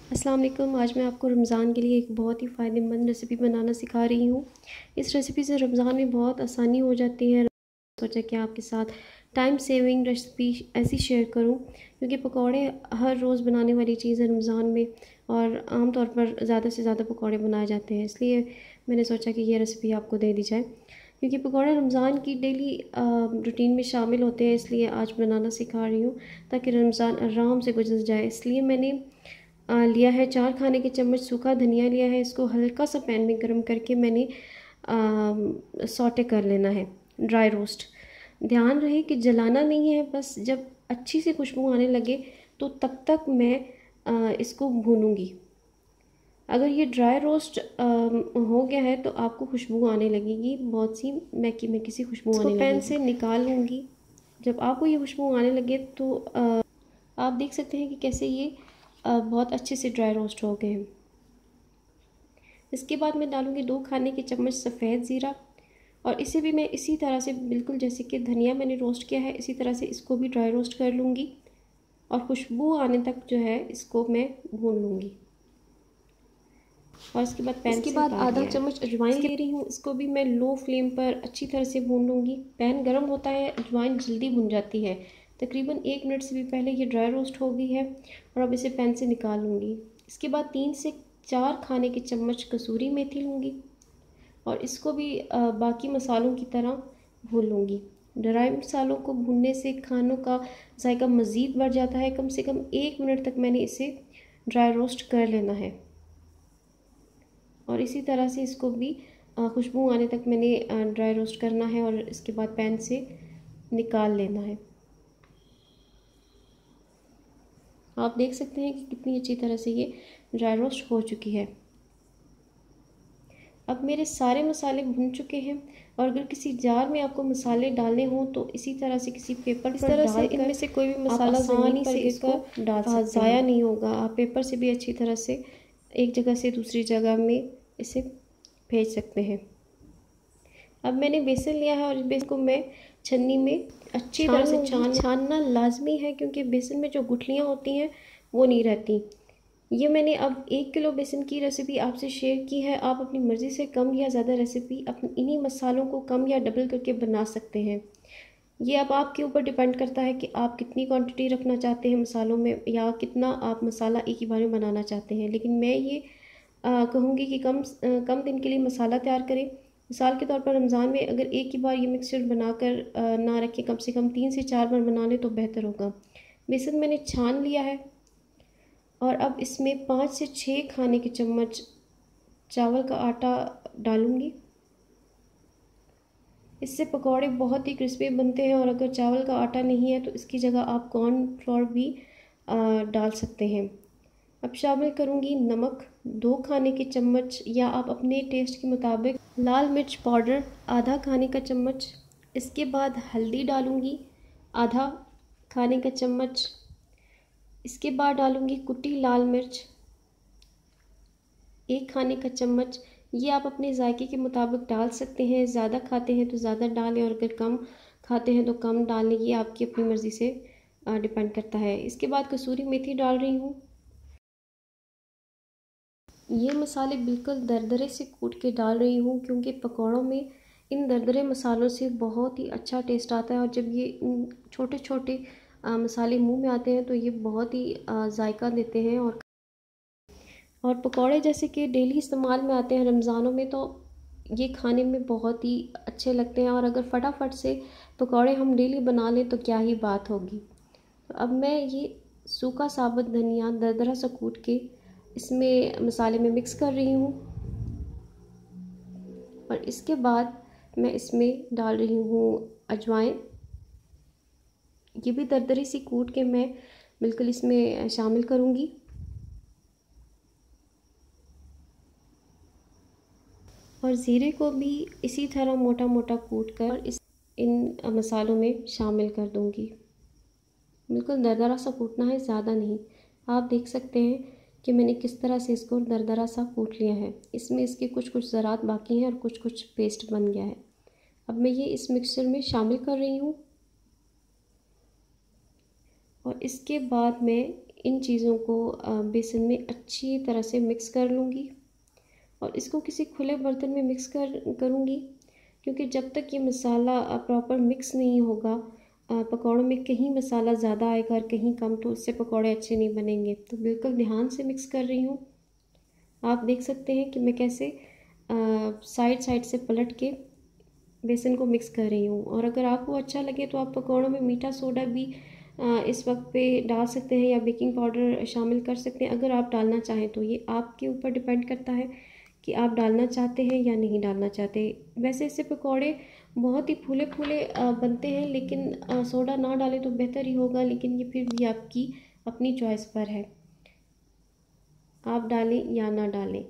अस्सलाम वालेकुम। आज मैं आपको रमज़ान के लिए एक बहुत ही फ़ायदेमंद रेसिपी बनाना सिखा रही हूँ। इस रेसिपी से रमज़ान में बहुत आसानी हो जाती है। सोचा कि आपके साथ टाइम सेविंग रेसिपी ऐसी शेयर करूँ, क्योंकि पकौड़े हर रोज़ बनाने वाली चीज़ है रमज़ान में, और आम तौर पर ज़्यादा से ज़्यादा पकौड़े बनाए जाते हैं। इसलिए मैंने सोचा कि ये रेसिपी आपको दे दी जाए, क्योंकि पकौड़े रमज़ान की डेली रूटीन में शामिल होते हैं। इसलिए आज बनाना सिखा रही हूँ ताकि रमज़ान आराम से गुजर जाए। इसलिए मैंने लिया है 4 खाने के चम्मच सूखा धनिया लिया है। इसको हल्का सा पैन में गर्म करके मैंने सौटे कर लेना है, ड्राई रोस्ट। ध्यान रहे कि जलाना नहीं है, बस जब अच्छी सी खुशबू आने लगे तो तब तक मैं इसको भूनूंगी। अगर ये ड्राई रोस्ट हो गया है तो आपको खुशबू आने लगेगी, बहुत सी मैकी मैकी सी खुशबू आने लगेगी। पैन से निकाल लूँगी। जब आपको ये खुशबू आने लगे तो आप देख सकते हैं कि कैसे ये बहुत अच्छे से ड्राई रोस्ट हो गए हैं। इसके बाद मैं डालूँगी 2 खाने के चम्मच सफ़ेद ज़ीरा, और इसे भी मैं इसी तरह से बिल्कुल जैसे कि धनिया मैंने रोस्ट किया है इसी तरह से इसको भी ड्राई रोस्ट कर लूँगी, और खुशबू आने तक जो है इसको मैं भून लूँगी। और इसके बाद पैन के बाद आधा चम्मच अजवाइन ले रही हूँ। इसको भी मैं लो फ्लेम पर अच्छी तरह से भून लूँगी। पैन गर्म होता है, अजवाइन जल्दी भुन जाती है। तकरीबन 1 मिनट से भी पहले ये ड्राई रोस्ट हो गई है, और अब इसे पैन से निकाल लूँगी। इसके बाद 3 से 4 खाने के चम्मच कसूरी मेथी लूँगी, और इसको भी बाकी मसालों की तरह भून लूँगी। ड्राई मसालों को भूनने से खानों का जायका मज़ीद बढ़ जाता है। कम से कम 1 मिनट तक मैंने इसे ड्राई रोस्ट कर लेना है, और इसी तरह से इसको भी खुशबू आने तक मैंने ड्राई रोस्ट करना है, और इसके बाद पैन से निकाल लेना है। आप देख सकते हैं कि कितनी अच्छी तरह से ये ड्राई रोस्ट हो चुकी है। अब मेरे सारे मसाले भुन चुके हैं, और अगर किसी जार में आपको मसाले डालने हों तो इसी तरह से किसी पेपर पर डाल कर इनमें से कोई भी मसाला आसानी से इसको डाल सकते हैं। ज़ाया नहीं होगा। आप पेपर से भी अच्छी तरह से एक जगह से दूसरी जगह में इसे भेज सकते हैं। अब मैंने बेसन लिया है, और इस बेसन को मैं छन्नी में अच्छी तरह से छानना लाजमी है, क्योंकि बेसन में जो गुठलियाँ होती हैं वो नहीं रहती। ये मैंने अब 1 किलो बेसन की रेसिपी आपसे शेयर की है। आप अपनी मर्ज़ी से कम या ज़्यादा रेसिपी अपने इन्हीं मसालों को कम या डबल करके बना सकते हैं। ये अब आपके ऊपर डिपेंड करता है कि आप कितनी क्वांटिटी रखना चाहते हैं मसालों में, या कितना आप मसाला एक ही बार में बनाना चाहते हैं। लेकिन मैं ये कहूँगी कि कम दिन के लिए मसाला तैयार करें। मिसाल के तौर पर रमज़ान में अगर एक ही बार ये मिक्सचर बनाकर ना रखें, कम से कम 3 से 4 बार बना लें तो बेहतर होगा। बेसन मैंने छान लिया है, और अब इसमें 5 से 6 खाने के चम्मच चावल का आटा डालूँगी। इससे पकौड़े बहुत ही क्रिस्पी बनते हैं, और अगर चावल का आटा नहीं है तो इसकी जगह आप कॉर्नफ्लोर भी डाल सकते हैं। अब शामिल करूँगी नमक 2 खाने के चम्मच, या आप अपने टेस्ट के मुताबिक। लाल मिर्च पाउडर आधा खाने का चम्मच। इसके बाद हल्दी डालूँगी आधा खाने का चम्मच। इसके बाद डालूँगी कुटी लाल मिर्च 1 खाने का चम्मच। ये आप अपने जायके के मुताबिक डाल सकते हैं। ज़्यादा खाते हैं तो ज़्यादा डालें, और अगर कम खाते हैं तो कम डालें। ये आपकी अपनी मर्ज़ी से डिपेंड करता है। इसके बाद कसूरी मेथी डाल रही हूँ। ये मसाले बिल्कुल दरदरे से कूट के डाल रही हूँ, क्योंकि पकौड़ों में इन दरदरे मसालों से बहुत ही अच्छा टेस्ट आता है, और जब ये छोटे छोटे मसाले मुंह में आते हैं तो ये बहुत ही जायका देते हैं। और पकौड़े जैसे कि डेली इस्तेमाल में आते हैं रमज़ानों में, तो ये खाने में बहुत ही अच्छे लगते हैं। और अगर फटाफट से पकौड़े हम डेली बना लें तो क्या ही बात होगी। तो अब मैं ये सूखा साबुत धनिया दरदरा सा कूट के इसमें मसाले में मिक्स कर रही हूँ, और इसके बाद मैं इसमें डाल रही हूँ अजवाइन। ये भी दरदरी सी कूट के मैं बिल्कुल इसमें शामिल करूँगी। और ज़ीरे को भी इसी तरह मोटा मोटा कूट कर इन मसालों में शामिल कर दूँगी। बिल्कुल दरदरा सा कूटना है, ज़्यादा नहीं। आप देख सकते हैं कि मैंने किस तरह से इसको दरदरा सा कूट लिया है। इसमें इसके कुछ कुछ ज़रात बाकी हैं, और कुछ कुछ पेस्ट बन गया है। अब मैं ये इस मिक्सचर में शामिल कर रही हूँ, और इसके बाद मैं इन चीज़ों को बेसन में अच्छी तरह से मिक्स कर लूँगी और इसको किसी खुले बर्तन में मिक्स करूँगी, क्योंकि जब तक ये मसाला प्रॉपर मिक्स नहीं होगा पकौड़ों में कहीं मसाला ज़्यादा आएगा और कहीं कम, तो इससे पकौड़े अच्छे नहीं बनेंगे। तो बिल्कुल ध्यान से मिक्स कर रही हूँ। आप देख सकते हैं कि मैं कैसे साइड साइड से पलट के बेसन को मिक्स कर रही हूँ। और अगर आपको अच्छा लगे तो आप पकौड़ों में मीठा सोडा भी इस वक्त पे डाल सकते हैं या बेकिंग पाउडर शामिल कर सकते हैं अगर आप डालना चाहें तो। ये आपके ऊपर डिपेंड करता है कि आप डालना चाहते हैं या नहीं डालना चाहते। वैसे इससे पकौड़े बहुत ही फूले फूले बनते हैं, लेकिन सोडा ना डालें तो बेहतर ही होगा, लेकिन ये फिर भी आपकी अपनी चॉइस पर है, आप डालें या ना डालें।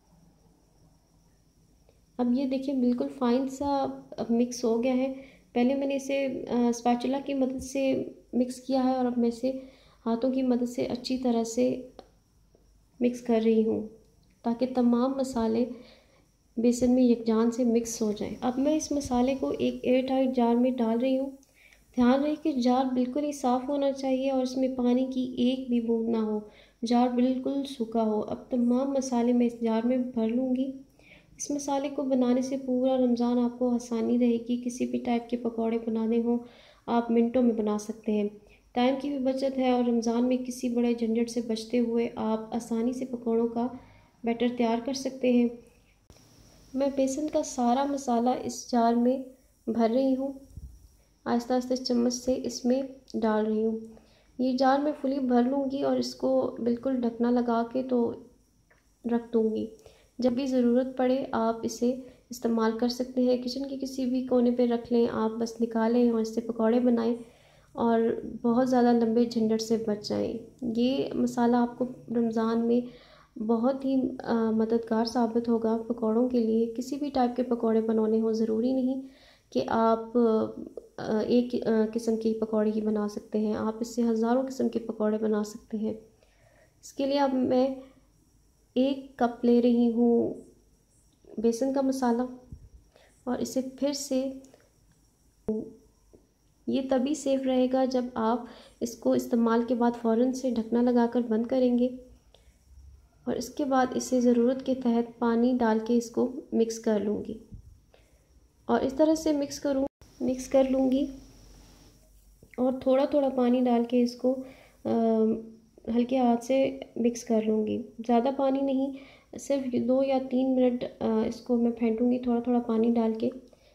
अब ये देखिए बिल्कुल फाइन सा मिक्स हो गया है। पहले मैंने इसे स्पैचुला की मदद से मिक्स किया है और अब मैं इसे हाथों की मदद से अच्छी तरह से मिक्स कर रही हूँ ताकि तमाम मसाले बेसन में यकजान से मिक्स हो जाएं। अब मैं इस मसाले को एक एयर टाइट जार में डाल रही हूँ। ध्यान रहे कि जार बिल्कुल ही साफ़ होना चाहिए और इसमें पानी की एक भी बूंद ना हो, जार बिल्कुल सूखा हो। अब तमाम मसाले मैं इस जार में भर लूँगी। इस मसाले को बनाने से पूरा रमज़ान आपको आसानी रहेगी। किसी भी टाइप के पकौड़े बनाने हों आप मिनटों में बना सकते हैं। टाइम की भी बचत है और रमज़ान में किसी बड़े झंझट से बचते हुए आप आसानी से पकौड़ों का बैटर तैयार कर सकते हैं। मैं बेसन का सारा मसाला इस जार में भर रही हूँ, आहिस्ता आहिस्ता चम्मच से इसमें डाल रही हूँ। ये जार मैं फुली भर लूँगी और इसको बिल्कुल ढकना लगा के तो रख दूँगी। जब भी ज़रूरत पड़े आप इसे इस्तेमाल कर सकते हैं। किचन के किसी भी कोने पे रख लें, आप बस निकालें और इससे पकौड़े बनाएं और बहुत ज़्यादा लंबे झंझट से बच जाएं। ये मसाला आपको रमज़ान में बहुत ही मददगार साबित होगा पकौड़ों के लिए। किसी भी टाइप के पकौड़े बनाने हो, ज़रूरी नहीं कि आप एक किस्म की पकौड़े ही बना सकते हैं, आप इससे हज़ारों किस्म के पकौड़े बना सकते हैं। इसके लिए अब मैं 1 कप ले रही हूँ बेसन का मसाला और इसे फिर से, ये तभी सेफ रहेगा जब आप इसको इस्तेमाल के बाद फ़ौरन से ढकना लगाकर बंद करेंगे और इसके बाद इसे ज़रूरत के तहत पानी डाल के इसको मिक्स कर लूँगी और इस तरह से मिक्स कर लूँगी और थोड़ा थोड़ा पानी डाल के इसको हल्के हाथ से मिक्स कर लूँगी। ज़्यादा पानी नहीं, सिर्फ 2 या 3 मिनट इसको मैं फेंटूँगी थोड़ा थोड़ा पानी डाल के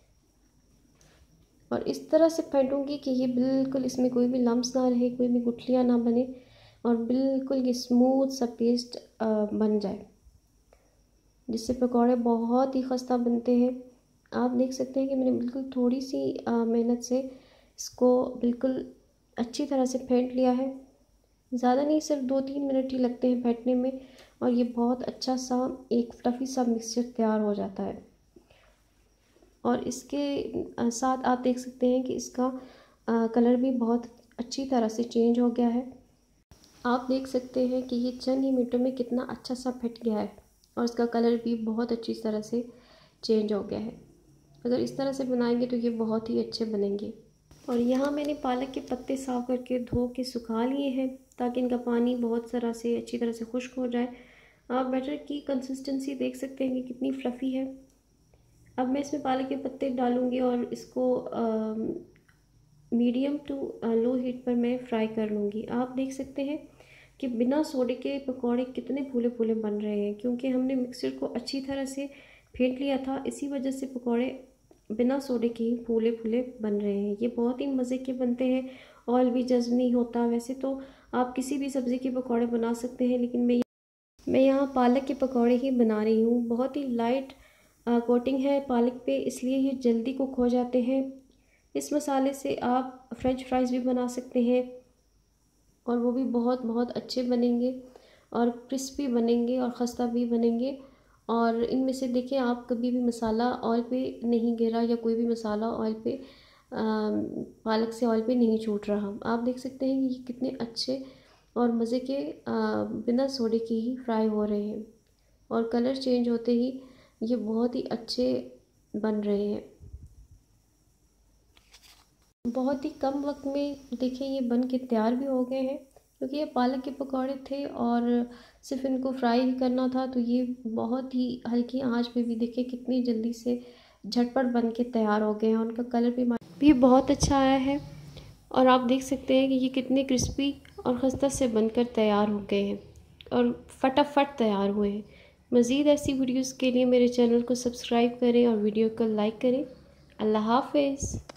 और इस तरह से फेंटूँगी कि ये बिल्कुल इसमें कोई भी लम्स ना रहे, कोई भी गुठलियाँ ना बने और बिल्कुल ये स्मूथ सा पेस्ट बन जाए, जिससे पकौड़े बहुत ही खस्ता बनते हैं। आप देख सकते हैं कि मैंने बिल्कुल थोड़ी सी मेहनत से इसको बिल्कुल अच्छी तरह से फेंट लिया है। ज़्यादा नहीं, सिर्फ 2-3 मिनट ही लगते हैं फेंटने में और ये बहुत अच्छा सा एक फ्लफ़ी सा मिक्सचर तैयार हो जाता है। और इसके साथ आप देख सकते हैं कि इसका कलर भी बहुत अच्छी तरह से चेंज हो गया है। आप देख सकते हैं कि ये चंद ही मिनटों में कितना अच्छा सा फट गया है और इसका कलर भी बहुत अच्छी तरह से चेंज हो गया है। अगर इस तरह से बनाएंगे तो ये बहुत ही अच्छे बनेंगे। और यहाँ मैंने पालक के पत्ते साफ़ करके धो के सुखा लिए हैं ताकि इनका पानी बहुत तरह से अच्छी तरह से खुश्क हो जाए। आप बैटर की कंसिस्टेंसी देख सकते हैं कि कितनी फ्लफ़ी है। अब मैं इसमें पालक के पत्ते डालूँगी और इसको मीडियम टू लो हीट पर मैं फ्राई कर लूँगी। आप देख सकते हैं कि बिना सोडे के पकौड़े कितने फूले फूले बन रहे हैं, क्योंकि हमने मिक्सचर को अच्छी तरह से फेंट लिया था। इसी वजह से पकौड़े बिना सोडे के ही फूले फूले बन रहे हैं। ये बहुत ही मज़े के बनते हैं, ऑयल भी जज्ब नहीं होता। वैसे तो आप किसी भी सब्ज़ी के पकौड़े बना सकते हैं, लेकिन मैं यहाँ पालक के पकौड़े ही बना रही हूँ। बहुत ही लाइट कोटिंग है पालक पे, इसलिए ये जल्दी कुक हो जाते हैं। इस मसाले से आप फ्रेंच फ्राइज़ भी बना सकते हैं और वो भी बहुत बहुत अच्छे बनेंगे और क्रिस्पी बनेंगे और खस्ता भी बनेंगे। और इनमें से देखें, आप कभी भी मसाला ऑयल पे नहीं गिरा या कोई भी मसाला ऑयल पे पालक से ऑयल पे नहीं छूट रहा। आप देख सकते हैं कि ये कितने अच्छे और मज़े के बिना सोडे के ही फ्राई हो रहे हैं और कलर चेंज होते ही ये बहुत ही अच्छे बन रहे हैं। बहुत ही कम वक्त में देखिए ये बन के तैयार भी हो गए हैं। क्योंकि ये पालक के पकौड़े थे और सिर्फ इनको फ्राई ही करना था, तो ये बहुत ही हल्की आंच पे भी देखिए कितनी जल्दी से झटपट बन के तैयार हो गए हैं। उनका कलर भी बहुत अच्छा आया है और आप देख सकते हैं कि ये कितने क्रिस्पी और खस्ता से बनकर तैयार हो गए हैं और फटाफट तैयार हुए हैं। मज़ीद ऐसी वीडियोस के लिए मेरे चैनल को सब्सक्राइब करें और वीडियो को लाइक करें। अल्लाह हाफ़िज़।